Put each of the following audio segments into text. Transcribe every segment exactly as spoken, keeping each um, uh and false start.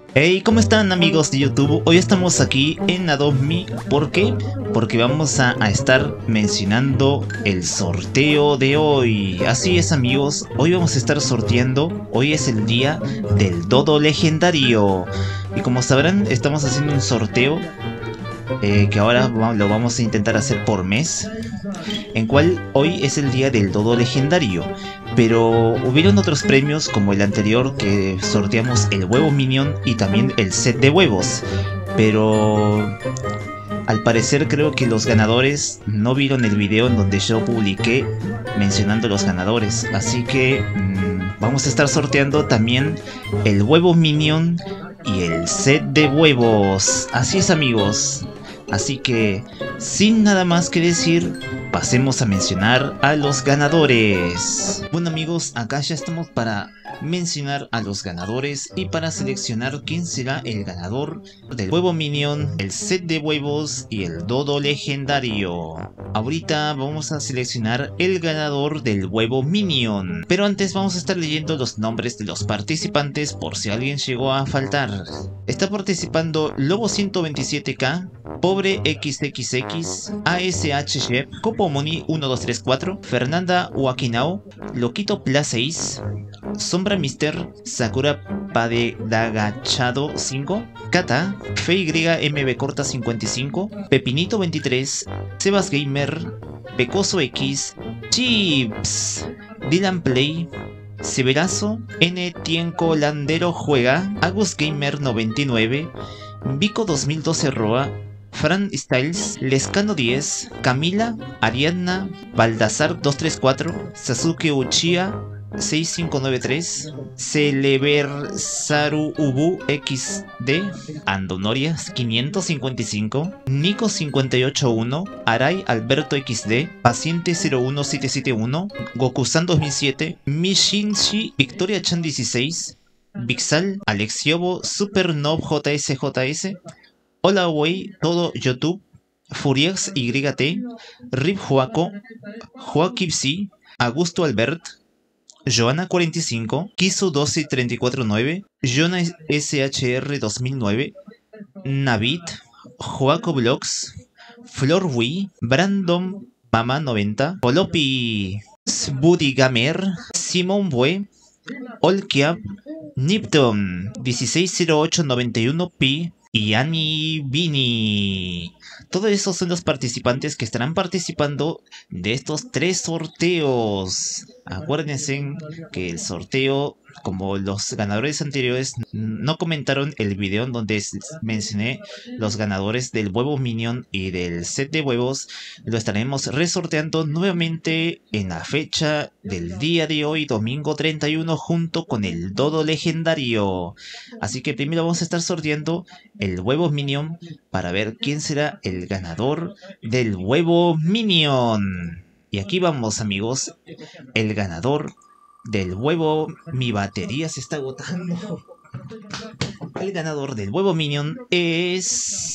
Hey, ¿cómo están amigos de YouTube? Hoy estamos aquí en Adopt Me. ¿Por qué? Porque vamos a, a estar mencionando el sorteo de hoy. Así es amigos, hoy vamos a estar sorteando. Hoy es el día del Dodo Legendario. Y como sabrán, estamos haciendo un sorteo eh, que ahora lo vamos a intentar hacer por mes, en cual hoy es el día del Dodo Legendario. Pero hubieron otros premios como el anterior, que sorteamos el huevo minion y también el set de huevos, pero al parecer creo que los ganadores no vieron el video en donde yo publiqué mencionando los ganadores, así que mmm, vamos a estar sorteando también el huevo minion y el set de huevos. Así es amigos, así que sin nada más que decir, pasemos a mencionar a los ganadores. Bueno amigos, acá ya estamos para mencionar a los ganadores y para seleccionar quién será el ganador del huevo minion, el set de huevos y el dodo legendario. Ahorita vamos a seleccionar el ganador del huevo minion, pero antes vamos a estar leyendo los nombres de los participantes por si alguien llegó a faltar. Está participando Lobo ciento veintisiete K, Pobre X X X, A S H Chef, Copomoni uno dos tres cuatro, Fernanda Wakinao, Loquito Plus seis, Sombra Mister, Sakura Padedagachado cinco, Kata, F Y M B Corta cincuenta y cinco, Pepinito veintitrés, Sebas Gamer, Pecoso X, Chips, Dylan Play, Severazo, N Tienco Landero Juega, Agus Gamer noventa y nueve, Vico dos mil doce Roa, Fran Styles, Lescano diez, Camila, Ariadna, Baldassar dos tres cuatro, Sasuke Uchiha seis cinco nueve tres, Celebersaru Ubu X D, Andonoria quinientos cincuenta y cinco, Nico cincuenta y ocho uno, Arai Alberto X D, Paciente cero uno siete siete uno, Gokusan dos mil siete, Mishinshi Victoria Chan dieciséis, Vixal, Alexiobo, Super Noob J S J S, Hola Wey, todo YouTube, Furiex Y T, Rip Juaco, Joaquim C, Augusto Albert, Joana cuarenta y cinco, Kisu doce treinta y cuatro nueve, Jonah S H R dos mil nueve, Navid, Joaco Blogs, Flor Wii, Brandon Mama noventa, Polopi, Buddy Gamer, Simon Bue, Olkiab, Nipton dieciséis cero ocho noventa y uno Pi y Annie Vini. Todos esos son los participantes que estarán participando de estos tres sorteos. Acuérdense que el sorteo, como los ganadores anteriores no comentaron el video en donde mencioné los ganadores del huevo minion y del set de huevos, lo estaremos resorteando nuevamente en la fecha del día de hoy, domingo treinta y uno, junto con el dodo legendario. Así que primero vamos a estar sorteando el huevo minion para ver quién será el ganador del huevo minion. Y aquí vamos amigos, el ganador del huevo, mi batería se está agotando. El ganador del huevo minion es...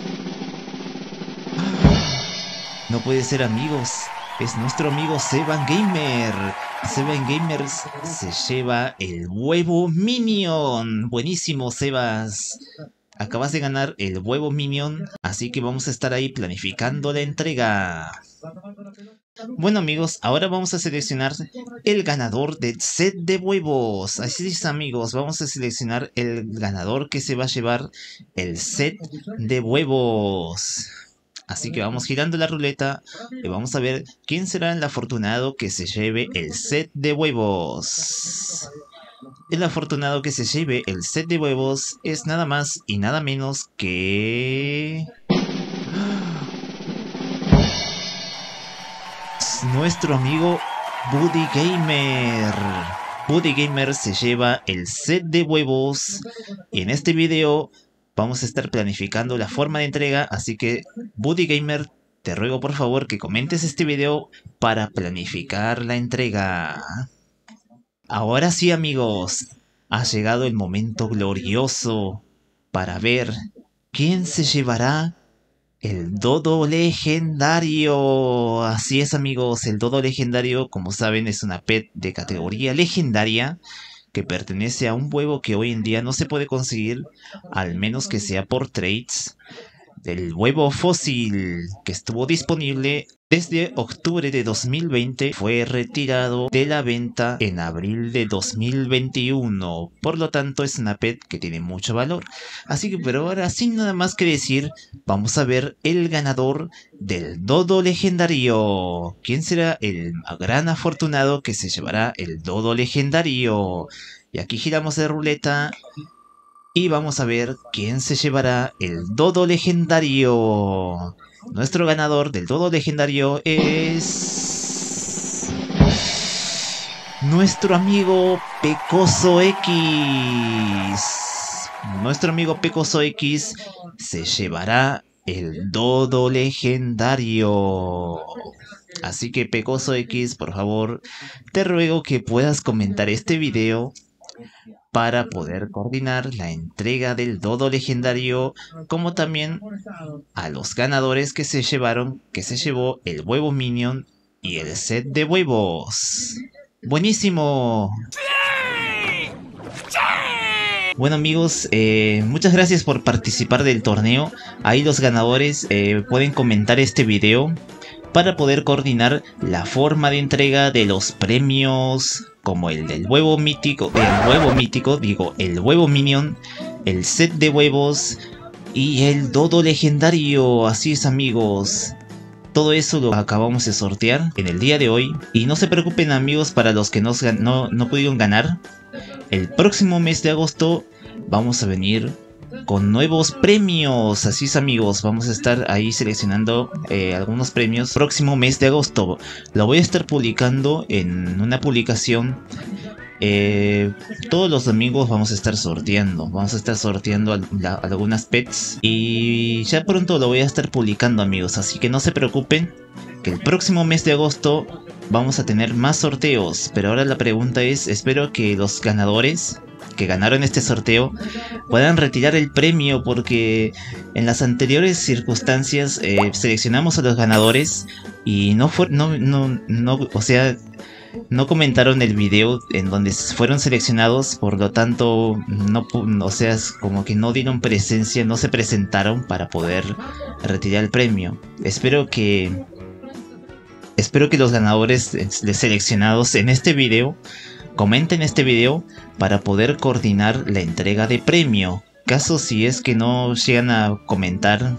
No puede ser amigos, es nuestro amigo Seban Gamer. Seban Gamer se lleva el huevo minion. Buenísimo Sebas. Acabas de ganar el huevo minion, así que vamos a estar ahí planificando la entrega. Bueno amigos, ahora vamos a seleccionar el ganador del set de huevos. Así es amigos, vamos a seleccionar el ganador que se va a llevar el set de huevos. Así que vamos girando la ruleta y vamos a ver quién será el afortunado que se lleve el set de huevos. El afortunado que se lleve el set de huevos es nada más y nada menos que... nuestro amigo Buddy Gamer. Buddy Gamer se lleva el set de huevos y en este video vamos a estar planificando la forma de entrega, así que Buddy Gamer, te ruego por favor que comentes este video para planificar la entrega. Ahora sí amigos, ha llegado el momento glorioso para ver quién se llevará el dodo legendario. Así es amigos, el dodo legendario, como saben, es una pet de categoría legendaria que pertenece a un huevo que hoy en día no se puede conseguir, al menos que sea por trades. Del huevo fósil que estuvo disponible desde octubre de dos mil veinte, fue retirado de la venta en abril de dos mil veintiuno. Por lo tanto es una pet que tiene mucho valor. Así que, pero ahora sin nada más que decir, vamos a ver el ganador del dodo legendario. ¿Quién será el gran afortunado que se llevará el dodo legendario? Y aquí giramos de ruleta y vamos a ver quién se llevará el dodo legendario. Nuestro ganador del dodo legendario es... nuestro amigo Pecoso X. Nuestro amigo Pecoso X se llevará el dodo legendario. Así que Pecoso X, por favor, te ruego que puedas comentar este video para poder coordinar la entrega del dodo legendario, como también a los ganadores que se llevaron, que se llevó el huevo minion y el set de huevos. ¡Buenísimo! Bueno amigos, eh, muchas gracias por participar del torneo. Ahí los ganadores eh, pueden comentar este video para poder coordinar la forma de entrega de los premios, como el del huevo mítico, el huevo mítico, digo, el huevo minion, el set de huevos y el dodo legendario. Así es amigos, todo eso lo acabamos de sortear en el día de hoy. Y no se preocupen amigos, para los que no, no, no pudieron ganar, el próximo mes de agosto vamos a venir con nuevos premios. Así es amigos, vamos a estar ahí seleccionando eh, algunos premios próximo mes de agosto. Lo voy a estar publicando en una publicación. Eh, todos los domingos vamos a estar sorteando. Vamos a estar sorteando al, la, algunas pets. Y ya pronto lo voy a estar publicando amigos. Así que no se preocupen, que el próximo mes de agosto vamos a tener más sorteos. Pero ahora la pregunta es, espero que los ganadores que ganaron este sorteo puedan retirar el premio, porque en las anteriores circunstancias eh, seleccionamos a los ganadores y no fue, no, no, no, o sea, no comentaron el video en donde fueron seleccionados, por lo tanto, no, o sea, como que no dieron presencia, no se presentaron para poder retirar el premio. Espero que, espero que los ganadores seleccionados en este video comenten este video para poder coordinar la entrega de premio. Caso si es que no llegan a comentar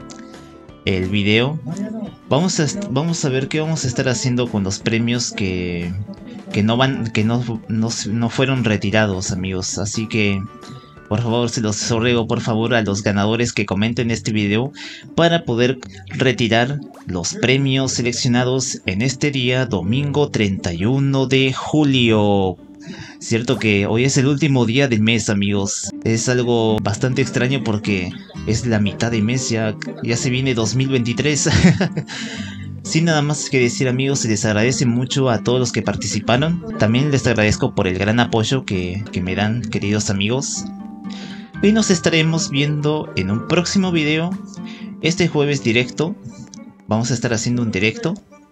el video, vamos a, vamos a ver qué vamos a estar haciendo con los premios que, que, no, van, que no, no, no fueron retirados amigos. Así que por favor, se los ruego por favor a los ganadores que comenten este video para poder retirar los premios seleccionados en este día, domingo treinta y uno de julio. Cierto que hoy es el último día del mes amigos. Es algo bastante extraño porque es la mitad de mes, ya, ya se viene dos mil veintitrés. Sin nada más que decir amigos, se les agradece mucho a todos los que participaron. También les agradezco por el gran apoyo que, que me dan, queridos amigos. Y nos estaremos viendo en un próximo video. Este jueves directo vamos a estar haciendo un directo.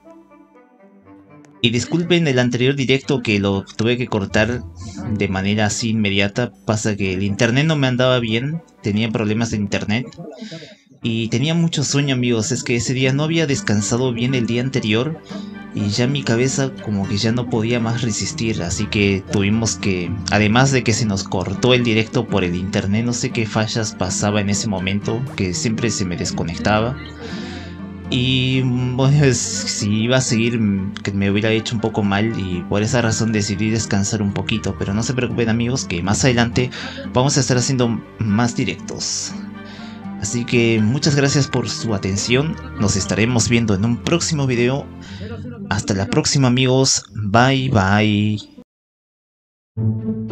Y disculpen el anterior directo que lo tuve que cortar de manera así inmediata. Pasa que el internet no me andaba bien, tenía problemas de internet. Y tenía mucho sueño amigos, es que ese día no había descansado bien el día anterior. Y ya mi cabeza como que ya no podía más resistir, así que tuvimos que, además de que se nos cortó el directo por el internet, no sé qué fallas pasaba en ese momento, que siempre se me desconectaba. Y bueno, si iba a seguir, que me hubiera hecho un poco mal, y por esa razón decidí descansar un poquito. Pero no se preocupen amigos, que más adelante vamos a estar haciendo más directos. Así que muchas gracias por su atención, nos estaremos viendo en un próximo video. Hasta la próxima amigos, bye bye.